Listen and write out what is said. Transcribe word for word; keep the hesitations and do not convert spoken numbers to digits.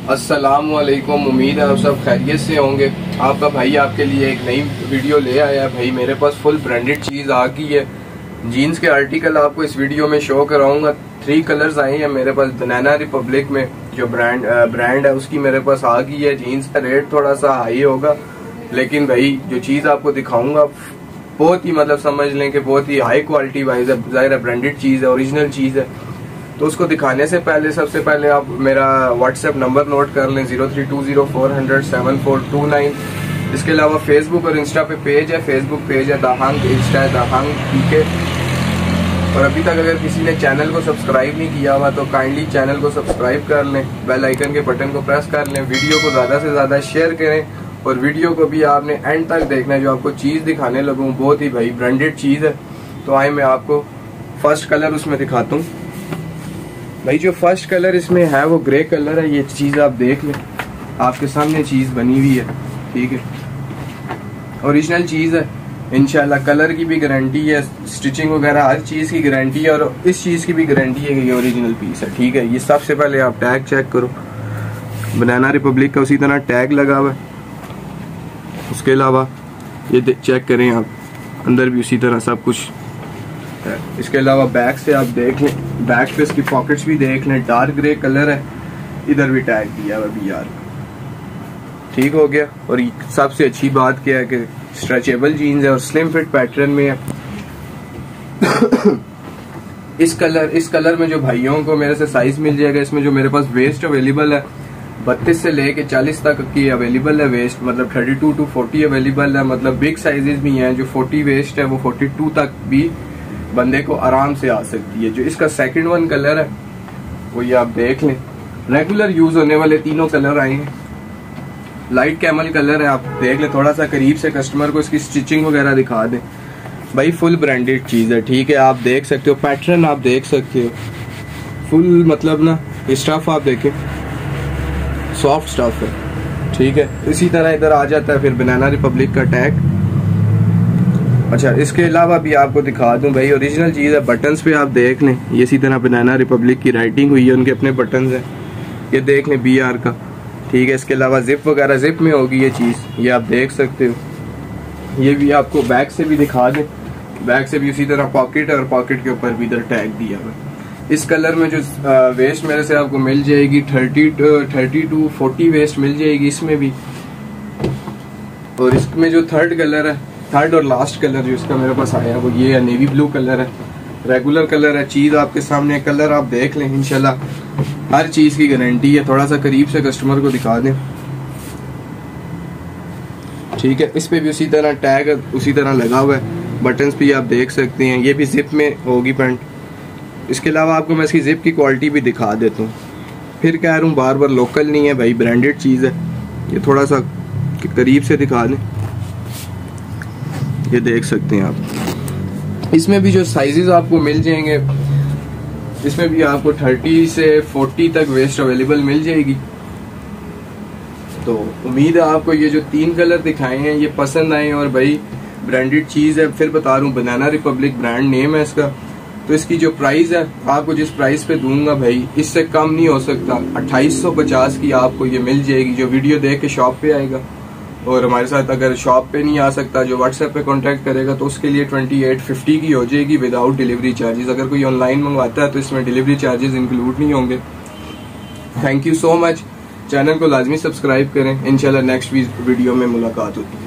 अस्सलाम वालेकुम। उम्मीद है आप सब खैरियत से होंगे। आपका भाई आपके लिए एक नई वीडियो ले आया है। भाई मेरे पास फुल ब्रांडेड चीज़ आ गई है। जीन्स के आर्टिकल आपको इस वीडियो में शो कराऊंगा। थ्री कलर्स आए हैं मेरे पास। बनाना रिपब्लिक में जो ब्रांड ब्रांड है उसकी मेरे पास आ गई है। जीन्स का रेट थोड़ा सा हाई होगा, लेकिन भाई जो चीज़ आपको दिखाऊंगा बहुत ही मतलब समझ लें कि बहुत ही हाई क्वालिटी वाइज है। ज़ाहिर है ब्रांडेड चीज़ है, ओरिजिनल चीज़ है। तो उसको दिखाने से पहले सबसे पहले आप मेरा व्हाट्सएप नंबर नोट कर लें, zero three two zero four hundred seven four two nine. इसके अलावा फेसबुक और इंस्टा पे पेज है। फेसबुक पेज है दाहंग, इंस्टा है दाहंग पीके। और अभी तक अगर किसी ने चैनल को सब्सक्राइब नहीं किया हुआ तो काइंडली चैनल को सब्सक्राइब कर लें, बेल आइकन के बटन को प्रेस कर लें, वीडियो को ज़्यादा से ज़्यादा शेयर करें और वीडियो को भी आपने एंड तक देखना है। जो आपको चीज़ दिखाने लगूँ बहुत ही भाई ब्रांडेड चीज़ है। तो आए मैं आपको फर्स्ट कलर उसमें दिखाता हूँ। भाई जो फर्स्ट कलर इसमें है वो ग्रे कलर है। ये चीज़ आप देख लें, आपके सामने चीज़ बनी हुई है, ठीक है। ओरिजिनल चीज़ है इंशाल्लाह। कलर की भी गारंटी है, स्टिचिंग वगैरह हर चीज़ की गारंटी है और इस चीज़ की भी गारंटी है कि ये ओरिजिनल पीस है, ठीक है। ये सबसे पहले आप टैग चेक करो, बनाना रिपब्लिक का उसी तरह टैग लगा हुआ है। उसके अलावा ये चेक करें आप, अंदर भी उसी तरह सब कुछ। इसके अलावा बैक से आप देख लें, बैक पे इसकी पॉकेट्स भी देख लें, डार्क ग्रे कलर है। इधर भी टैग दिया हुआ बी आर, ठीक हो गया। और सबसे अच्छी बात क्या है कि स्ट्रेचेबल जीन्स है और स्लिम फिट पैटर्न में है। इस कलर इस कलर में जो भाइयों को मेरे से साइज मिल जाएगा, इसमें जो मेरे पास वेस्ट अवेलेबल है बत्तीस से लेके चालीस तक की अवेलेबल है वेस्ट, मतलब thirty two to forty available है। मतलब बिग साइजेस भी हैं, जो फोर्टी वेस्ट है वो फोर्टी टू तक भी बंदे को आराम से आ सकती है। जो इसका सेकंड वन कलर है वो ये आप देख लें। रेगुलर यूज होने वाले तीनों कलर आए हैं। लाइट कैमल कलर है, आप देख लें। थोड़ा सा करीब से कस्टमर को इसकी स्टिचिंग वगैरह दिखा दें। भाई फुल ब्रांडेड चीज़ है, ठीक है। आप देख सकते हो, पैटर्न आप देख सकते हो फुल, मतलब ना स्टफ आप देखें, सॉफ्ट स्टफ है, ठीक है। इसी तरह इधर आ जाता है फिर बनाना रिपब्लिक का टैग। अच्छा, इसके अलावा भी आपको दिखा दूं भाई, ओरिजिनल चीज़ है। बटन्स पे आप देख लें, ये इसी तरह बनाना रिपब्लिक की राइटिंग हुई है, उनके अपने बटन्स हैं, ये देख लें बी आर का, ठीक है। इसके अलावा जिप वगैरह, जिप में होगी ये चीज़, ये आप देख सकते हो। ये भी आपको बैक से भी दिखा दें, बैक से भी उसी तरह पॉकेट और पॉकेट के ऊपर भी इधर टैग दिया हुआ है। इस कलर में जो वेस्ट मेरे से आपको मिल जाएगी thirty thirty to forty waist मिल जाएगी इसमें भी। और इसमें जो थर्ड कलर है, थर्ड और लास्ट कलर जो इसका मेरे पास आया है वो ये है, नेवी ब्लू कलर है। रेगुलर कलर है, चीज़ आपके सामने, कलर आप देख लें। इंशाल्लाह हर चीज़ की गारंटी है। थोड़ा सा करीब से कस्टमर को दिखा दें, ठीक है। इस पे भी उसी तरह टैग उसी तरह लगा हुआ है। बटन्स भी आप देख सकते हैं, ये भी जिप में होगी पैंट। इसके अलावा आपको मैं इसकी जिप की क्वालिटी भी दिखा देता हूँ। फिर कह रहा हूँ बार बार, लोकल नहीं है भाई, ब्रांडेड चीज़ है। ये थोड़ा सा करीब से दिखा दें, ये देख सकते हैं आप। इसमें भी जो साइजेस आपको मिल जाएंगे, इसमें भी आपको थर्टी से फोर्टी तक वेस्ट अवेलेबल मिल जाएगी। तो उम्मीद है आपको ये जो तीन कलर दिखाए हैं ये पसंद आए और भाई ब्रांडेड चीज़ है। फिर बता रहा हूँ, बनाना रिपब्लिक ब्रांड नेम है इसका। तो इसकी जो प्राइस है, आपको जिस प्राइस पे दूंगा भाई इससे कम नहीं हो सकता। अट्ठाईस सौ पचास की आपको ये मिल जाएगी जो वीडियो देख के शॉप पे आएगा। और हमारे साथ अगर शॉप पे नहीं आ सकता, जो व्हाट्सएप पे कांटेक्ट करेगा, तो उसके लिए ट्वेंटी एट फिफ्टी की हो जाएगी विदाउट डिलीवरी चार्जेस। अगर कोई ऑनलाइन मंगवाता है तो इसमें डिलीवरी चार्जेस इंक्लूड नहीं होंगे। Thank you so much. Channel को लाजमी सब्सक्राइब करें। इंशाल्लाह नेक्स्ट वीडियो में मुलाकात होती है।